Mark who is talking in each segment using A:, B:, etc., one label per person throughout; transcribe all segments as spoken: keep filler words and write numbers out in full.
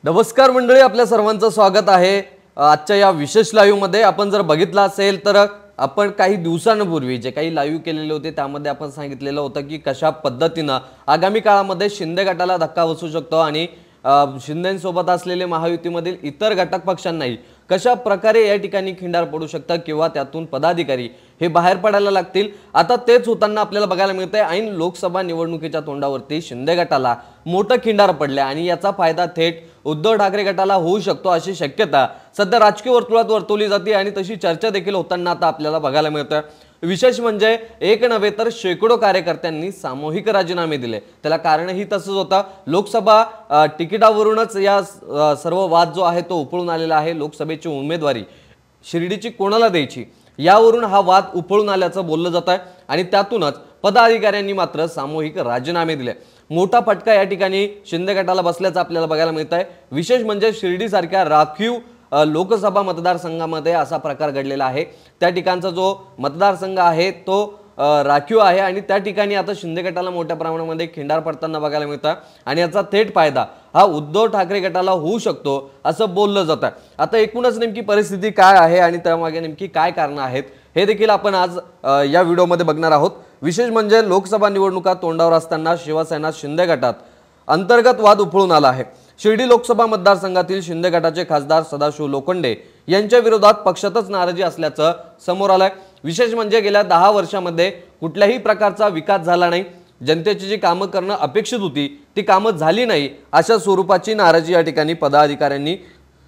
A: नमस्कार मंडळी, आपल्या सर्वांचं स्वागत आहे आजच्या या विशेष लाईव्ह मध्ये। आपण जर बघितलं असेल तर आपण काही दिवसांपूर्वी जे काही लाईव्ह केलेले होते त्यामध्ये आपण सांगितलेलं होतं की कशा पद्धतीने आगामी काळामध्ये शिंदे गटाला धक्का बसू शकतो आणि शिंदेंसोबत असलेले महायुतीमधील इतर घटक पक्षांनाही कशा प्रकारे या ठिकाणी खिंडार पडू शकतात किंवा त्यातून पदाधिकारी हे बाहेर पडायला लागतील। आता तेच होताना आपल्याला बघायला मिळतंय ऐन लोकसभा निवडणुकीच्या तोंडावरती शिंदे गटाला मोठं खिंडार पडले आणि याचा फायदा थेट उद्धव ठाकरे गटाला होऊ शकतो अशी शक्यता सध्या राजकीय वर्तुळात वर्तवली जाते आणि तशी चर्चा देखील होताना आता आपल्याला बघायला मिळतं। विशेष म्हणजे एक नव्हे तर शेकडो कार्यकर्त्यांनी सामूहिक राजीनामे दिले। त्याला कारणही तसंच होतं, लोकसभा तिकिटावरूनच या सर्व वाद जो आहे तो उपळून आलेला आहे। लोकसभेची उमेदवारी शिर्डीची कोणाला द्यायची यावरून हा वाद उपळून आल्याचं बोललं जात आहे आणि त्यातूनच पदाधिकाऱ्यांनी मात्र सामूहिक राजीनामे दिले। मोठा फटका या ठिकाणी शिंदे गटाला बसल्याचं आपल्याला बघायला मिळत आहे। विशेष म्हणजे शिर्डी सारख्या राखीव लोकसभा मतदारसंघामध्ये असा प्रकार घडलेला आहे। त्या ठिकाणचा जो मतदारसंघ आहे तो राखीव आहे आणि त्या ठिकाणी आता शिंदे गटाला मोठ्या प्रमाणामध्ये खिंडार पडताना बघायला मिळतं आणि याचा थेट फायदा हा उद्धव ठाकरे गटाला होऊ शकतो असं बोललं जातं। आता एकूणच नेमकी परिस्थिती काय आहे आणि त्यामागे नेमकी काय कारणं आहेत हे देखील आपण आज या व्हिडिओमध्ये बघणार आहोत। विशेष म्हणजे लोकसभा निवडणुका तोंडावर असताना शिवसेना शिंदे गटात अंतर्गत वाद उपळून आला आहे। शिर्डी लोकसभा मतदारसंघातील शिंदे गटाचे खासदार सदाशिव लोखंडे यांच्या विरोधात पक्षातच नाराजी असल्याचं समोर आलंय। विशेष म्हणजे गेल्या दहा वर्षांमध्ये कुठल्याही प्रकारचा विकास झाला नाही, जनतेची जी कामं करणं अपेक्षित होती ती कामं झाली नाही अशा स्वरूपाची नाराजी या ठिकाणी पदाधिकाऱ्यांनी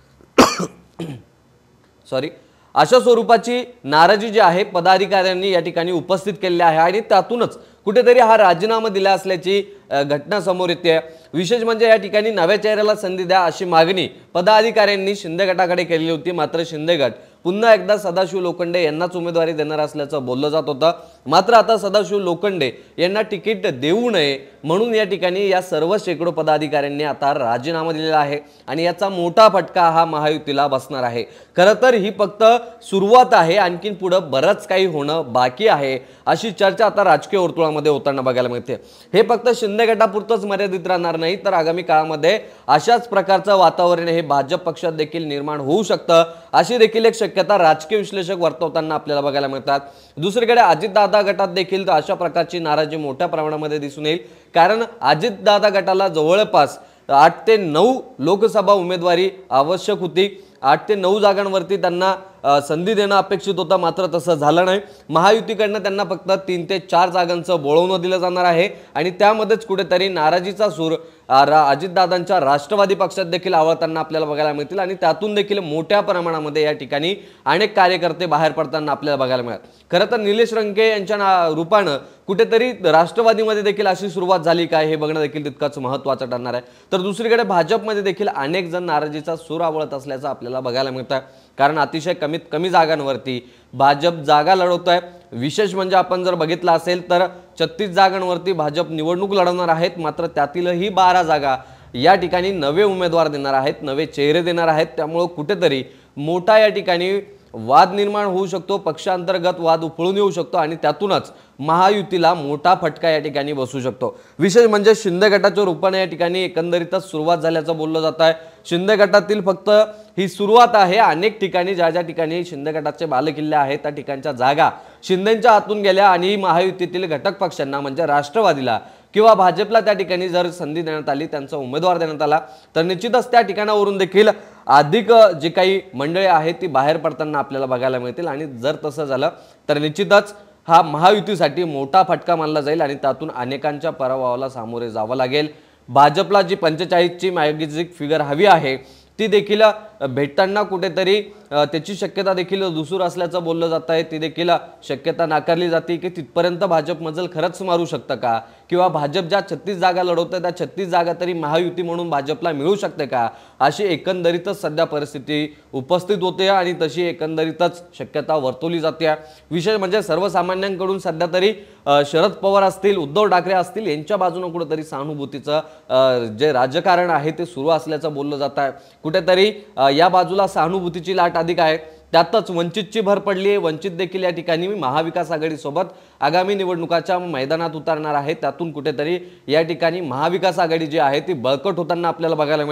A: सॉरी अशा स्वरूपाची नाराजी जी आहे पदाधिकाऱ्यांनी या ठिकाणी उपस्थित केली आहे आणि त्यातूनच कुठेतरी हा राजीनामा दिला असल्याची घटना समोर येते। विशेष म्हणजे या ठिकाणी नव्या चेहऱ्याला संधी द्या अशी मागणी पदाधिकाऱ्यांनी शिंदे गटाकडे केली होती, मात्र शिंदे गट पुन्हा एकदा सदाशिव लोखंडे यांनाच उमेदवारी देणार असल्याचं बोललं जात होतं। मात्र आता सदाशिव लोखंडे यांना तिकीट देऊ नये म्हणून या ठिकाणी या सर्व शेकडो पदाधिकाऱ्यांनी आता राजीनामा दिलेला आहे आणि याचा मोठा फटका हा महायुतीला बसणार आहे। खरं तर ही फक्त सुरुवात आहे, आणखीन पुढे बरंच काही होणं बाकी आहे अशी चर्चा आता राजकीय वर्तुळामध्ये होताना बघायला मिळते। हे फक्त शिंदे गटापुरतच मर्यादित राहणार नाही तर आगामी काळामध्ये अशाच प्रकारचं वातावरण हे भाजप पक्षात देखील निर्माण होऊ शकतं अशी देखील एक शक्यता राजकीय विश्लेषक वर्तवताना आपल्याला बघायला मिळतात। दुसरीकडे अजितदादा गटात देखील अशा प्रकारची नाराजी मोठ्या प्रमाणामध्ये दिसून येईल, कारण अजितदादा गटाला जवळपास आठ ते नऊ लोकसभा उमेदवारी आवश्यक होती। आठ ते नऊ जागांवरती त्यांना संधी देणं अपेक्षित होतं, मात्र तसं झालं नाही। महायुतीकडनं त्यांना फक्त तीन ते चार जागांचं बोळवणं दिलं जाणार आहे आणि त्यामध्येच कुठेतरी नाराजीचा सूर अजितदादांच्या राष्ट्रवादी पक्षात देखील आवळताना आपल्याला बघायला मिळतील आणि त्यातून देखील मोठ्या प्रमाणामध्ये या ठिकाणी अनेक कार्यकर्ते बाहेर पडताना आपल्याला बघायला मिळतात। खरं तर निलेश लंके यांच्या रूपानं कुठेतरी राष्ट्रवादीमध्ये देखील अशी सुरुवात झाली काय हे बघणं देखील तितकंच महत्त्वाचं ठरणार आहे। तर दुसरीकडे भाजपमध्ये देखील अनेक जण नाराजीचा सूर आवळत असल्याचं आपल्याला बघायला मिळतं, कारण अतिशय कमीत कमी जागांवरती भाजप जागा लढवत आहे। विशेष म्हणजे आपण जर बघितलं असेल तर छत्तीस जागांवरती भाजप निवडणूक लढवणार आहेत, मात्र त्यातीलही बारा जागा या ठिकाणी नवे उमेदवार देणार आहेत, नवे चेहरे देणार आहेत। त्यामुळे कुठेतरी मोठा या ठिकाणी वाद निर्माण होऊ शकतो, पक्षांतर्गत वाद उपळून येऊ शकतो आणि त्यातूनच महायुतीला मोठा फटका या ठिकाणी बसू शकतो। विशेष म्हणजे शिंदे गटाच्या रूपाने या ठिकाणी एकंदरीतच सुरुवात झाल्याचं बोललं जात आहे। शिंदे गटातील फक्त ही सुरुवात आहे, अनेक ठिकाणी ज्या ज्या ठिकाणी शिंदे गटाचे बालेकिल्ले आहेत त्या ठिकाणच्या जागा शिंदेंच्या हातून गेल्या आणि महायुतीतील घटक पक्षांना म्हणजे राष्ट्रवादीला किंवा भाजपला त्या ठिकाणी जर संधी देण्यात आली, त्यांचा उमेदवार देण्यात आला तर निश्चितच त्या ठिकाणावरून देखील अधिक जे काही मंडळी आहेत ती बाहेर पडताना आपल्याला बघायला मिळतील आणि जर तसं झालं तर निश्चितच हा महायुतीसाठी मोठा फटका मानला जाईल आणि त्यातून अनेकांच्या पराभवाला सामोरे जावं लागेल। भाजपला जी पंचेचाळीस ची मॅजिक फिगर हवी आहे ती देखील भेटताना कुठेतरी त्याची शक्यता देखील दुसूर असल्याचं बोललं जात आहे। ती देखील शक्यता नाकारली जाते की तिथपर्यंत भाजप मजल खरंच मारू शकतं का, किंवा भाजप ज्या छत्तीस जागा लढवते त्या छत्तीस जागा तरी महायुती म्हणून भाजपला मिळू शकते का, अशी एकंदरीतच सध्या परिस्थिती उपस्थित होते आणि तशी एकंदरीतच शक्यता वर्तवली जाते। विशेष म्हणजे सर्वसामान्यांकडून सध्या तरी शरद पवार असतील, उद्धव ठाकरे असतील यांच्या बाजूने कुठेतरी सहानुभूतीचं जे राजकारण आहे ते सुरू असल्याचं बोललं जात आहे। कुठेतरी या बाजूला सहानुभूतीची लाट अधिक आहे, त्यातच वंचितची भर पडली आहे। वंचित देखील या ठिकाणी महाविकास आघाडी सोबत आगामी निवडणुकाच्या मैदानात उतरणार आहे। त्यातून कुठेतरी या ठिकाणी महाविकास आघाडी जी आहे ती बळकट होताना आपल्याला बघायला मिळेल।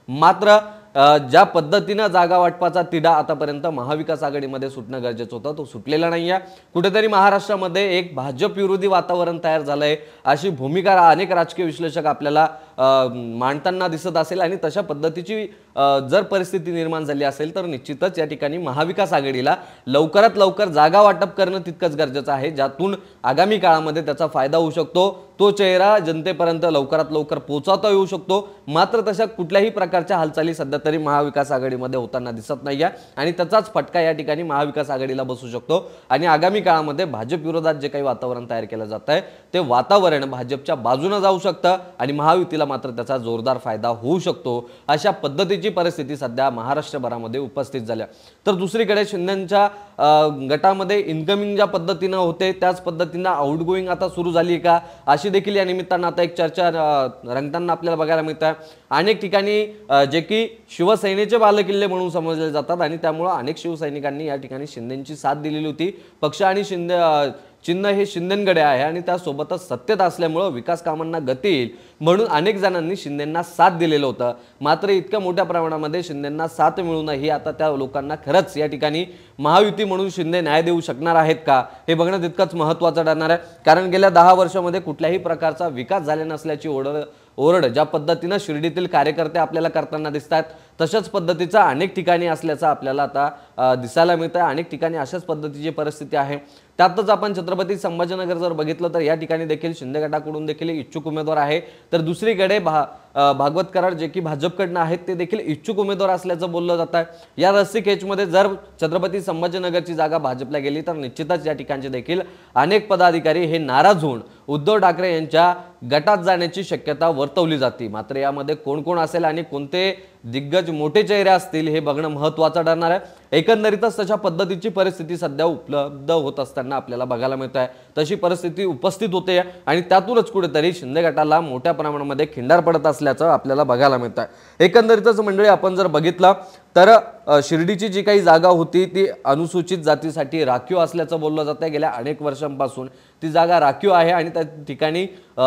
A: मात्र ज्या पद्धतीनं जागा वाटपाचा तिढा आतापर्यंत महाविकास आघाडीमध्ये सुटणं गरजेचं होतं तो सुटलेला नाहीये। कुठेतरी महाराष्ट्रामध्ये एक भाजप विरोधी वातावरण तयार झालंय अशी भूमिका अनेक राजकीय विश्लेषक आपल्याला मांडताना दिसत असेल आणि तशा पद्धतीची जर परिस्थिती निर्माण झाली असेल तर निश्चितच या ठिकाणी महाविकास आघाडीला लवकरात लवकर जागा वाटप करणं तितकंच गरजेचं आहे, ज्यातून आगामी काळामध्ये त्याचा फायदा होऊ शकतो, तो चेहरा जनतेपर्यंत लवकरात लवकर पोहोचवता येऊ शकतो। मात्र तशा कुठल्याही प्रकारच्या हालचाली सध्या तरी महाविकास आघाडीमध्ये होताना दिसत नाहीये आणि त्याचाच फटका या ठिकाणी महाविकास आघाडीला बसू शकतो आणि आगामी काळामध्ये भाजप विरोधात जे काही वातावरण तयार केलं जात आहे ते वातावरण भाजपच्या बाजूने जाऊ शकतं आणि महायुतीला मात्र त्याचा जोरदार फायदा होऊ शकतो। अशा पद्धतीची परिस्थिती सध्या महाराष्ट्रभरामध्ये उपस्थित झाल्या। तर दुसरीकडे शिंदेंच्या गटामध्ये इनकमिंग ज्या पद्धतीने होते त्याच पद्धतीने आउटगोइंग आता सुरू झाली का अशी देखील या निमित्तानं आता एक चर्चा रंगताना आपल्याला बघायला मिळत आहे। अनेक ठिकाणी जे की शिवसेनेचे बालेकिल्ले म्हणून समजले जातात आणि त्यामुळे अनेक शिवसैनिकांनी या ठिकाणी शिंदेंची साथ दिलेली होती। पक्ष आणि शिंदे चिन्ह हे शिंदेंकडे आहे आणि त्यासोबतच सत्तेत असल्यामुळे विकास कामांना गती येईल म्हणून अनेक जणांनी शिंदेंना साथ दिलेलं होतं। मात्र इतक्या मोठ्या प्रमाणामध्ये शिंदेंना साथ मिळूनही आता त्या लोकांना खरंच या ठिकाणी महायुती म्हणून शिंदे न्याय देऊ शकणार आहेत का हे बघणं तितकंच महत्त्वाचं ठरणार आहे। कारण गेल्या दहा वर्षामध्ये कुठल्याही प्रकारचा विकास झाला नसल्याची ओढ ओरड ज्या पद्धतीने शिर्डीतील कार्यकर्ते आपल्याला करताना दिसतात तशाच पद्धतीचा अनेक ठिकाणी असल्याचं आपल्याला आता दिसायला मिळतं। अनेक ठिकाणी अशाच पद्धतीची परिस्थिती आहे। त्यातच आपण छत्रपती संभाजीनगर जर बघितलं तर या ठिकाणी देखील शिंदे गटाकडून देखील इच्छुक उमेदवार आहे, तर दुसरीकडे भा भागवत कराड जे की भाजपकडनं आहेत ते देखील इच्छुक उमेदवार असल्याचं बोललं जात आहे। या रस्सी खेचमध्ये जर छत्रपती संभाजीनगरची जागा भाजपला गेली तर निश्चितच या ठिकाणचे देखील अनेक पदाधिकारी हे नाराज होऊन उद्धव ठाकरे यांच्या गटात जाण्याची शक्यता वर्तवली जाते। मात्र यामध्ये कोण कोण असेल आणि कोणते दिग्गज मोठे चेहरे असतील हे बघणं महत्त्वाचं ठरणार आहे। एकंदरीतच तशा पद्धतीची परिस्थिती सध्या उपलब्ध होत असताना आपल्याला बघायला मिळत आहे। तशी परिस्थिती उपस्थित होते आणि त्यातूनच कुठेतरी शिंदे गटाला मोठ्या प्रमाणामध्ये खिंडार पडत असल्याचं आपल्याला बघायला मिळत आहे। एकंदरीतच मंडळी आपण जर बघितलं तर शिर्डीची जी काही जागा होती ती अनुसूचित जातीसाठी राखीव असल्याचं बोललं जातं। गेल्या अनेक वर्षांपासून ती जागा राखीव आहे आणि त्या ठिकाणी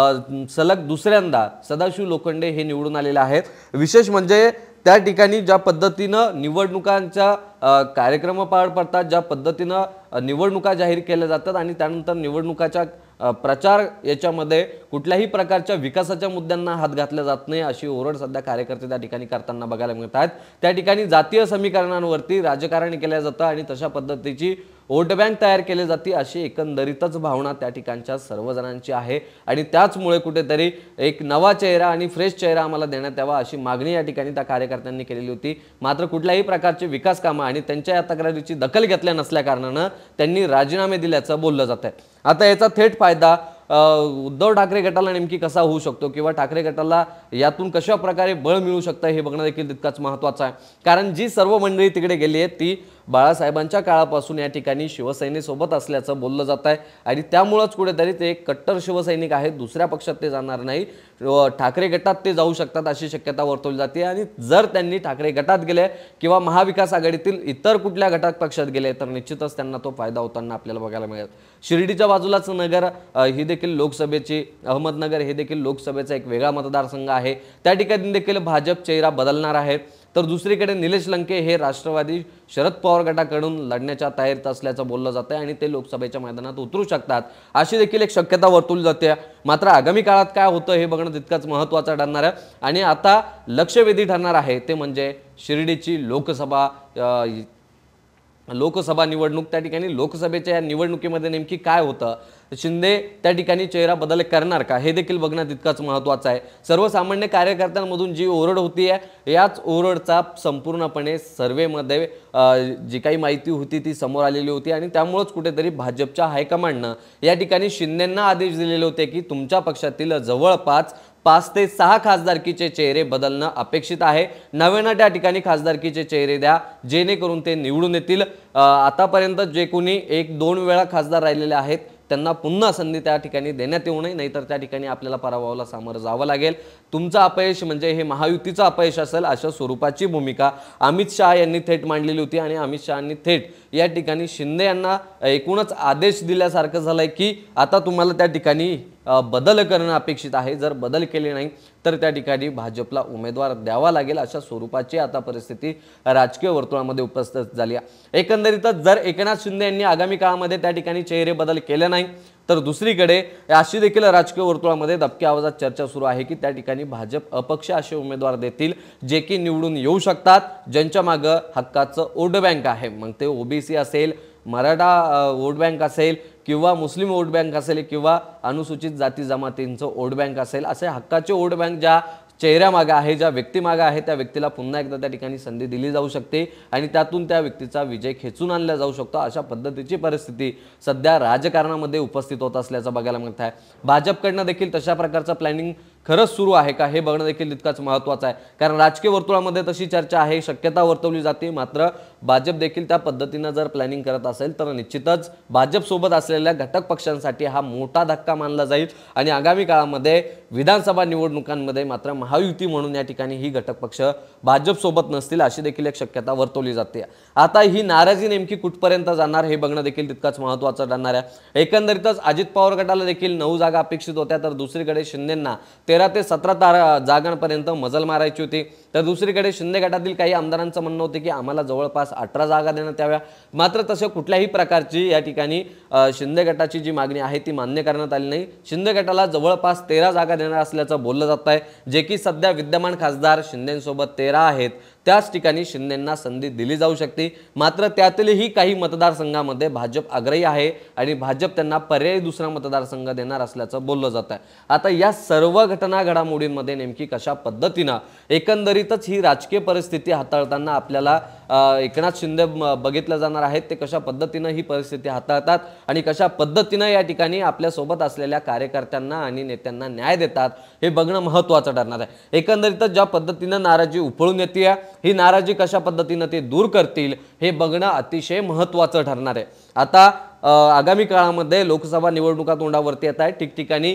A: सलग दुसऱ्यांदा सदाशिव लोखंडे हे निवडून आलेले आहेत। विशेष म्हणजे त्या ठिकाणी ज्या पद्धतीनं निवडणुकांचा कार्यक्रम पार पडतात, ज्या पद्धतीनं निवडणुका जाहीर केल्या जातात आणि त्यानंतर निवडणुकाच्या प्रचार याच्यामध्ये कुठल्याही प्रकारच्या विकासाच्या मुद्द्यांना हात घातला जात नाही अशी ओरड सध्या कार्यकर्ते त्या ठिकाणी करताना बघायला मिळत आहेत। त्या ठिकाणी जातीय समीकरणांवरती राजकारण केलं जातं आणि तशा पद्धतीची वोट बँक तयार केली जाते अशी एकंदरीतच भावना त्या ठिकाणच्या सर्वजणांची आहे आणि त्याचमुळे कुठेतरी एक नवा चेहरा आणि फ्रेश चेहरा आम्हाला देण्यात यावा अशी मागणी या ठिकाणी त्या कार्यकर्त्यांनी केलेली होती। मात्र कुठल्याही प्रकारचे विकास कामं आणि त्यांच्या या तक्रारीची दखल घेतल्या नसल्या कारणानं त्यांनी राजीनामे दिल्याचं बोललं जात आहे। आता याचा थेट फायदा उद्धव ठाकरे गटाला नेमकी कसा होऊ शकतो किंवा ठाकरे गटाला यातून कशा प्रकारे बळ मिळू शकतं हे बघणं देखील तितकंच महत्त्वाचं आहे। कारण जी सर्व मंडळी तिकडे गेली आहेत ती बाळासाहेबांच्या काळापासून या ठिकाणी शिवसेनेसोबत असल्याचं बोललं जात आहे आणि त्यामुळेच कुठेतरी ते एक कट्टर शिवसैनिक आहेत, दुसऱ्या पक्षात ते जाणार नाही, ठाकरे गटात ते जाऊ शकतात अशी शक्यता वर्तवली जाते। आणि जर त्यांनी ठाकरे गटात गेले किंवा महाविकास आघाडीतील इतर कुठल्या घटक पक्षात गेले तर निश्चितच त्यांना तो फायदा होताना आपल्याला बघायला मिळेल। शिर्डीच्या बाजूलाच नगर ही देखील लोकसभेची, अहमदनगर हे देखील लोकसभेचा एक वेगळा मतदारसंघ आहे, त्या ठिकाणी देखील भाजप चेहरा बदलणार आहे। तर दुसरीकडे निलेश लंके हे राष्ट्रवादी शरद पवार गटाकडून लढण्याच्या तयारीत असल्याचं बोललं जातं आणि ते लोकसभेच्या मैदानात उतरू शकतात अशी देखील एक शक्यता वर्तवली जाते। मात्र आगामी काळात काय होतं हे बघणं तितकंच महत्त्वाचं ठरणार आहे आणि आता लक्षवेधी ठरणार आहे ते म्हणजे शिर्डीची लोकसभा लोकसभा निवडणूक। त्या ठिकाणी लोकसभेच्या या निवडणुकीमध्ये नेमकी काय होतं, शिंदे त्या ठिकाणी चेहरा बदल करणार का हे देखील बघणं तितकंच महत्त्वाचं आहे। सर्वसामान्य कार्यकर्त्यांमधून जी ओरड होती आहे याच ओरडचा संपूर्णपणे सर्वेमध्ये जी काही माहिती होती ती समोर आलेली होती आणि त्यामुळेच कुठेतरी भाजपच्या हायकमांडनं या ठिकाणी शिंदेंना आदेश दिलेले होते की तुमच्या पक्षातील जवळपास पाच ते सहा खासदारकीचे चेहरे बदलणं अपेक्षित आहे, नव्यानं त्या ठिकाणी खासदारकीचे चेहरे द्या जेणेकरून ते निवडून येतील। आतापर्यंत जे कोणी एक दोन वेळा खासदार राहिलेले आहेत त्यांना पुन्हा संधी त्या ठिकाणी देण्यात येऊ नये, नाहीतर त्या ठिकाणी आपल्याला पराभवाला सामोरं जावं लागेल। तुमचं अपयश म्हणजे हे महायुतीचं अपयश असेल अशा स्वरूपाची भूमिका अमित शहा यांनी थेट मांडलेली होती आणि अमित शहांनी थेट या ठिकाणी शिंदे यांना एकूणच आदेश दिल्यासारखं झालंय की आता तुम्हाला त्या ठिकाणी बदल करणं अपेक्षित आहे। जर बदल केले नाही तर त्या ठिकाणी भाजपला उमेदवार द्यावा लागेल अशा स्वरूपाची आता परिस्थिती राजकीय वर्तुळामध्ये उपस्थित झाली आहे। एकंदरीतच जर एकनाथ शिंदे यांनी आगामी काळामध्ये त्या ठिकाणी चेहरे बदल केले नाही तर दुसरीकडे अशी देखील राजकीय वर्तुळामध्ये दबक्या आवाजात चर्चा सुरू आहे की त्या ठिकाणी भाजप अपक्ष असे उमेदवार देतील जे की निवडून येऊ शकतात, ज्यांच्या मागे हक्काचं वोट बँक आहे। मग ते ओबीसी असेल, मराठा वोट बँक असेल किंवा मुस्लिम वोट बँक असेल किंवा अनुसूचित जाती जमातींचं वोट बँक असेल, असे हक्काचे वोट बँक ज्या चेहऱ्यामागे आहे, ज्या व्यक्तीमागे आहे त्या व्यक्तीला पुन्हा एकदा त्या ठिकाणी संधी दिली जाऊ शकते आणि त्यातून त्या व्यक्तीचा विजय खेचून आणला जाऊ शकतो। अशा पद्धतीची परिस्थिती सध्या राजकारणामध्ये उपस्थित होत असल्याचं बघायला मिळत आहे। भाजपकडनं देखील तशा प्रकारचं प्लॅनिंग खरंच सुरू आहे का हे बघणं देखील तितकंच महत्त्वाचं आहे, कारण राजकीय वर्तुळामध्ये तशी चर्चा आहे, शक्यता वर्तवली जाते। मात्र भाजप देखील त्या पद्धतीनं जर प्लॅनिंग करत असेल तर निश्चितच भाजपसोबत असलेल्या घटक पक्षांसाठी हा मोठा धक्का मानला जाईल आणि आगामी काळामध्ये विधानसभा निवडणुकांमध्ये मात्र महायुती म्हणून या ठिकाणी ही घटक पक्ष भाजपसोबत नसतील अशी देखील एक शक्यता वर्तवली जाते। आता ही नाराजी नेमकी कुठपर्यंत जाणार हे बघणं देखील तितकंच महत्त्वाचं ठरणार आहे। एकंदरीतच अजित पवार गटाला देखील नऊ जागा अपेक्षित होत्या तर दुसरीकडे शिंदेंना तेरा ते सतरा जागांपर्यंत मजल मारायची होती, तर दुसरीकडे शिंदे गटातील काही आमदारांचं म्हणणं होतं की आम्हाला जवळपास अठरा जागा देण्यात याव्या। मात्र तसं कुठल्याही प्रकारची या ठिकाणी शिंदे गटाची जी मागणी आहे ती मान्य करण्यात आली नाही। शिंदे गटाला जवळपास तेरा जागा देणार असल्याचं बोललं जात आहे, जे की सध्या विद्यमान खासदार शिंदेंसोबत तेरा आहेत त्याच ठिकाणी शिंदेंना संधी दिली जाऊ शकते। मात्र त्यातीलही काही मतदारसंघामध्ये भाजप आग्रही आहे आणि भाजप त्यांना पर्यायी दुसरा मतदारसंघ देणार असल्याचं बोललं जात आहे। आता या सर्व घटना घडामोडींमध्ये नेमकी कशा पद्धतीनं एकंदरीतच ही राजकीय परिस्थिती हाताळताना आपल्याला एकनाथ शिंदे बघितलं जाणार आहेत, ते कशा पद्धतीनं ही परिस्थिती हाताळतात आणि कशा पद्धतीनं या ठिकाणी आपल्या सोबत असलेल्या कार्यकर्त्यांना आणि नेत्यांना न्याय देतात हे बघणं महत्त्वाचं ठरणार आहे। एकंदरीतच ज्या पद्धतीनं नाराजी उफळून येते ही नाराजी कशा पद्धतीनं ते दूर करतील हे बघणं अतिशय महत्त्वाचं ठरणार आहे। आता आगामी काळामध्ये लोकसभा निवडणुका तोंडावरती येत आहेत, ठिकठिकाणी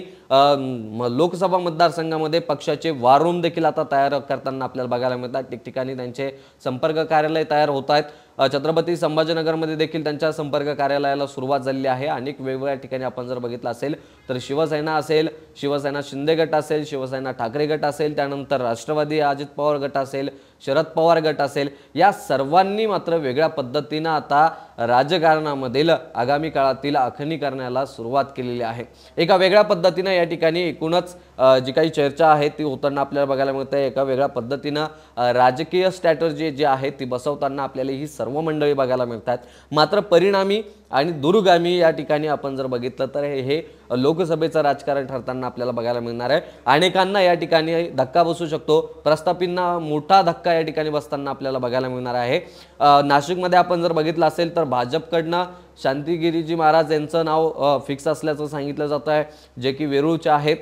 A: लोकसभा मतदारसंघामध्ये पक्षाचे वॉर रूम देखील आता तयार करताना आपल्याला बघायला मिळतात। ठिकठिकाणी त्यांचे संपर्क कार्यालय तयार होत आहेत। छत्रपती संभाजीनगरमध्ये देखील त्यांच्या संपर्क कार्यालयाला सुरुवात झाली आहे। अनेक वेगवेगळ्या ठिकाणी आपण जर बघितलं असेल तर शिवसेना असेल, शिवसेना शिंदे गट असेल, शिवसेना ठाकरे गट असेल, त्यानंतर राष्ट्रवादी अजित पवार गट असेल, शरद पवार गट असेल, या सर्वांनी मात्र वेगळ्या पद्धतीनं आता राजकारणामधील आगामी काळातील आखणी करण्याला सुरुवात केलेली आहे। एका वेगळ्या पद्धतीनं या ठिकाणी एकूणच जी काही चर्चा आहे ती होताना आपल्याला बघायला मिळते। एका वेगळ्या पद्धतीनं राजकीय स्ट्रॅटेजी जी आहे ती बसवताना आपल्याला ही सर्व मंडळी बघायला मिळतात। मात्र परिणामी आणि दुर्गामी या ठिकाणी आपण जर बघितलं तर हे लोकसभेचं राजकारण ठरताना आपल्याला बघायला मिळणार आहे। अनेकांना या ठिकाणी धक्का बसू शकतो, प्रस्थापितांना मोठा धक्का या ठिकाणी बसताना आपल्याला बघायला मिळणार आहे। नाशिकमध्ये आपण जर बघितलं असेल तर भाजपकडनं शांतिगिरीजी महाराज यांचं नाव फिक्स असल्याचं सांगितलं जात आहे, जे की वेरूळचे आहेत।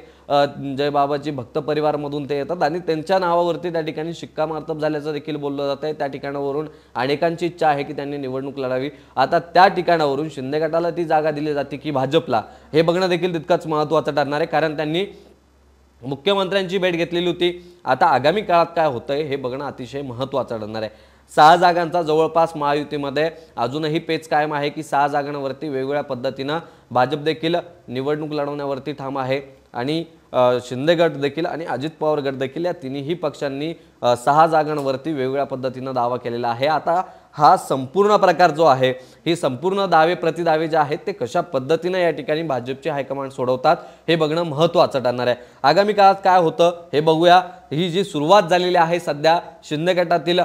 A: जय बाबाजी भक्त परिवारमधून ते येतात आणि त्यांच्या नावावरती त्या ठिकाणी शिक्कामोर्तब झाल्याचं देखील बोललं जात आहे। त्या ठिकाणावरून अनेकांची इच्छा आहे की त्यांनी निवडणूक लढावी। आता त्या ठिकाणावरून शिंदे गटाला ती जागा दिली जाते की भाजपला हे बघणं देखील तितकंच महत्त्वाचं ठरणार आहे, कारण त्यांनी मुख्यमंत्र्यांची भेट घेतलेली होती। आता आगामी काळात काय होतंय हे बघणं अतिशय महत्त्वाचं ठरणार आहे। सहा जागांचा जवळपास महायुतीमध्ये अजूनही पेच कायम आहे की सहा जागांवरती वेगवेगळ्या पद्धतीनं भाजप देखील निवडणूक लढवण्यावरती ठाम आहे आणि शिंदे गट देखील आणि अजित पवार गट देखील या तिन्ही पक्षांनी सहा जागांवरती वेगवेगळ्या पद्धतीनं दावा केलेला आहे। आता हा संपूर्ण प्रकार जो आहे, ही संपूर्ण दावे प्रतिदावे जे आहेत ते कशा पद्धतीने या ठिकाणी भाजपचे हायकमांड सोडवतात हे बघणं महत्त्वाचं ठरणार आहे। आगामी काळात काय होतं हे बघूया। ही जी सुरुवात झालेली आहे सध्या शिंदे गटातील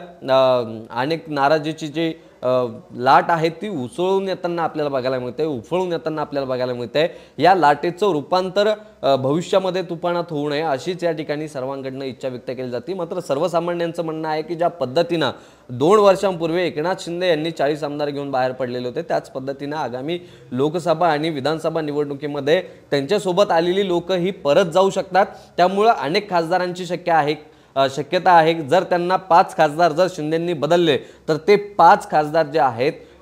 A: अनेक नाराजीची जी लाट आहे ती उसळून येताना आपल्याला बघायला मिळते, उफळून येताना आपल्याला बघायला मिळते। या लाटेचं रूपांतर भविष्यामध्ये तुफानात होऊ नये अशीच या ठिकाणी सर्वांकडून इच्छा व्यक्त केली जाते। मात्र सर्वसामान्यांचं म्हणणं आहे की ज्या पद्धतीनं दोन वर्षांपूर्वी एकनाथ शिंदे यांनी चाळीस आमदार घेऊन बाहेर पडलेले होते, त्याच पद्धतीनं आगामी लोकसभा आणि विधानसभा निवडणुकीमध्ये त्यांच्यासोबत आलेली लोक ही परत जाऊ शकतात। त्यामुळे अनेक खासदारांची शक्य आहे शक्यता आहे जर त्यांना पाच खासदार जर शिंदेंनी बदलले तर ते पाच खासदार जे आहेत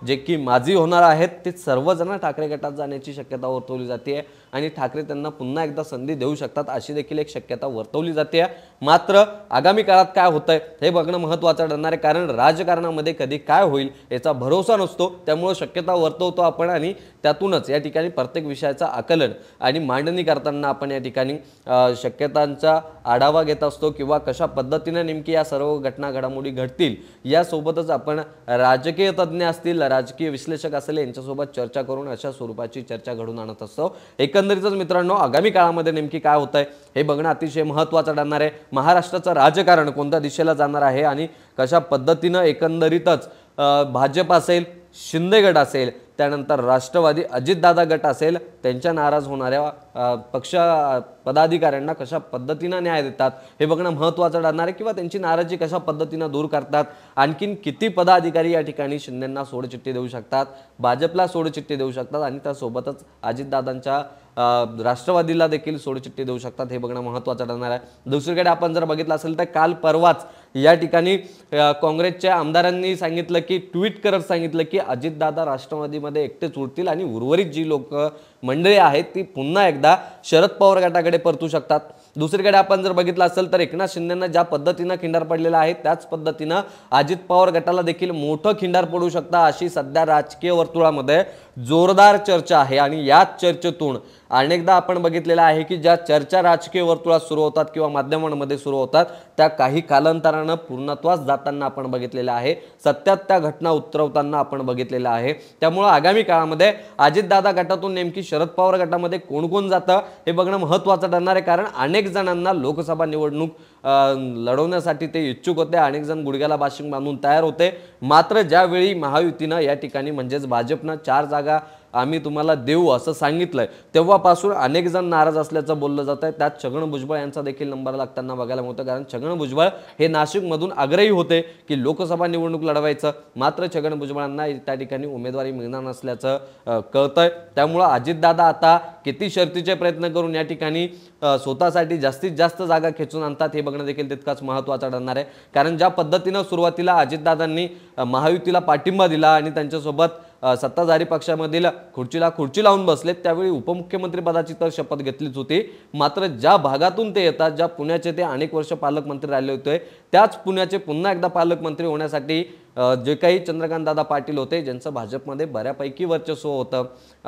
A: जे की माजी होणार आहेत ते सर्वजण ठाकरे गटात जाण्याची शक्यता वर्तवली जाते आणि ठाकरे त्यांना पुन्हा एकदा संधी देऊ शकतात अशी देखील एक शक्यता वर्तवली जाते। मात्र आगामी काळात काय होतंय हे बघणं महत्त्वाचं ठरणार आहे, कारण राजकारणामध्ये कधी काय होईल याचा भरोसा नसतो। त्यामुळे शक्यता वर्तवतो आपण आणि त्यातूनच या ठिकाणी प्रत्येक विषयाचा आकलन आणि मांडणी करताना आपण या ठिकाणी शक्यतांचा आढावा घेत असतो किंवा कशा पद्धतीने नेमकी या सर्व घटना घडामोडी घडतील यासोबतच आपण राजकीय तज्ञ असतील, राजकीय विश्लेषक असतील यांच्यासोबत चर्चा करून अशा स्वरूपाची चर्चा घडून आणत असतो। एकंदरीतच मित्रांनो आगामी काळामध्ये नेमकी काय होतंय हे बघणं अतिशय महत्त्वाचं ठरणार आहे। महाराष्ट्राचं राजकारण कोणत्या दिशेला जाणार आहे आणि कशा पद्धतीने एकंदरीतच भाजप असेल, शिंदे गट असेल, त्यानंतर राष्ट्रवादी अजितदादा गट असेल, त्यांच्या नाराज होणाऱ्या पक्ष पदाधिकाऱ्यांना कशा पद्धतीने न्याय देतात हे बघणं महत्त्वाचं ठरणार आहे किंवा त्यांची नाराजी कशा पद्धतीने दूर करतात। आणखीन किती पदाधिकारी या ठिकाणी शिंदेंना सोडचिठ्ठी देऊ शकतात, भाजपला सोडचिठ्ठी देऊ शकतात आणि त्यासोबतच अजितदादांच्या राष्ट्रवादीला देखील सोडचिठ्ठी देऊ शकतात हे बघणं महत्त्वाचं ठरणार आहे। दुसरीकडे आपण जर बघितलं असेल तर काल परवाच या ठिकाणी काँग्रेसच्या आमदारांनी सांगितलं की ट्विट करत सांगितलं की अजितदादा राष्ट्रवादीमध्ये एकटेच उरतील आणि उर्वरित जी लोक मंडळी आहेत ती पुन्हा एकदा शरद पवार गटाकडे परतू शकतात। दुसरीकडे आपण जर बघितलं असेल तर एकनाथ शिंदेंना ज्या पद्धतीने खिंडार पडलेला आहे त्याच पद्धतीने अजित पवार गटाला देखील मोठं खिंडार पडू शकता अशी सध्या राजकीय वर्तुळामध्ये जोरदार चर्चा आहे। आणि याच चर्चेतून अनेकदा आपण बघितलेलं आहे की ज्या चर्चा राजकीय वर्तुळात सुरू होतात किंवा माध्यमांमध्ये सुरू होतात त्या काही कालांतराने पूर्णत्वास जाताना आपण बघितलेलं आहे, सत्यात त्या घटना उतरवताना आपण बघितलेलं आहे। त्यामुळे आगामी काळामध्ये अजितदादा गटातून नेमकी शरद पवार गटामध्ये कोण कोण जातं हे बघणं महत्त्वाचं ठरणार आहे, कारण अनेक जणांना लोकसभा निवडणूक लढवण्यासाठी ते इच्छुक होते, अनेक जण गुडघ्याला बाशिंग बांधून तयार होते। मात्र ज्यावेळी महायुतीनं या ठिकाणी म्हणजेच भाजपनं चार जागा आम्ही तुम्हाला देऊ असं सांगितलंय तेव्हापासून अनेक जण नाराज असल्याचं बोललं जात आहे। त्यात छगन भुजबळ यांचा देखील नंबर लागताना बघायला मिळतं, कारण छगन भुजबळ हे नाशिकमधून आग्रही होते की लोकसभा निवडणूक लढवायचं, मात्र छगन भुजबळांना त्या ठिकाणी उमेदवारी मिळणार नसल्याचं कळतंय। त्यामुळे अजितदादा आता किती शर्तीचे प्रयत्न करून या ठिकाणी स्वतःसाठी जास्तीत जास्त जागा खेचून आणतात हे बघणं देखील तितकाच महत्त्वाचं ठरणार आहे, कारण ज्या पद्धतीनं सुरुवातीला अजितदादांनी महायुतीला पाठिंबा दिला आणि त्यांच्यासोबत सत्ताधारी पक्षामधील खुर्चीला खुर्ची लावून बसलेत त्यावेळी उपमुख्यमंत्री पदाची तर शपथ घेतलीच होती, मात्र ज्या भागातून ते येतात, ज्या पुण्याचे ते अनेक वर्ष पालकमंत्री राहिले होते त्याच पुण्याचे पुन्हा एकदा पालकमंत्री होण्यासाठी जे काही चंद्रकांत दादा पाटील होते ज्यांचं भाजपमध्ये बऱ्यापैकी वर्चस्व होतं,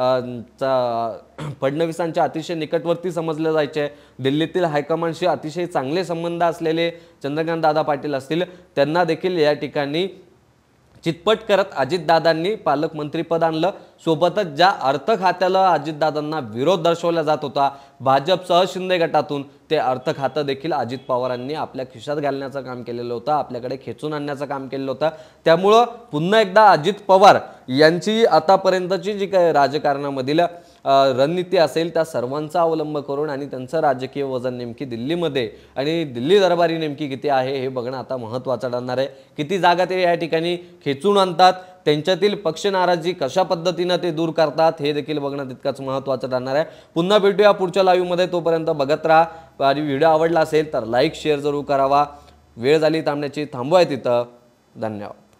A: फडणवीसांच्या अतिशय निकटवर्ती समजले जायचे, दिल्लीतील हायकमांडशी अतिशय चांगले संबंध असलेले चंद्रकांत दादा पाटील असतील त्यांना देखील या ठिकाणी चितपट करत अजितदादांनी पालकमंत्रीपद आणलं। सोबतच ज्या अर्थ खात्याला अजितदादांना विरोध दर्शवला जात होता भाजपसह शिंदे गटातून, ते अर्थ खातं देखील अजित पवारांनी आपल्या खिशात घालण्याचं काम केलेलं होतं, आपल्याकडे खेचून आणण्याचं काम केलेलं होतं। त्यामुळं पुन्हा एकदा अजित पवार यांची आतापर्यंतची जी काही राजकारणामधील रणनीती असेल त्या सर्वांचा अवलंब करून आणि त्यांचं राजकीय वजन नेमकी दिल्लीमध्ये आणि दिल्ली दरबारी नेमकी किती आहे हे बघणं आता महत्त्वाचं ठरणार आहे। किती जागा ते या ठिकाणी खेचून आणतात, त्यांच्यातील पक्ष नाराजी कशा पद्धतीने ते दूर करतात हे देखील बघणं तितकंच महत्त्वाचं ठरणार आहे। पुन्हा भेटूया पुढच्या लाईव्हमध्ये, तोपर्यंत बघत राहा आणि व्हिडिओ आवडला असेल तर लाईक शेअर जरूर करावा। वेळ झाली थांबण्याची थांबवाय तिथं। धन्यवाद।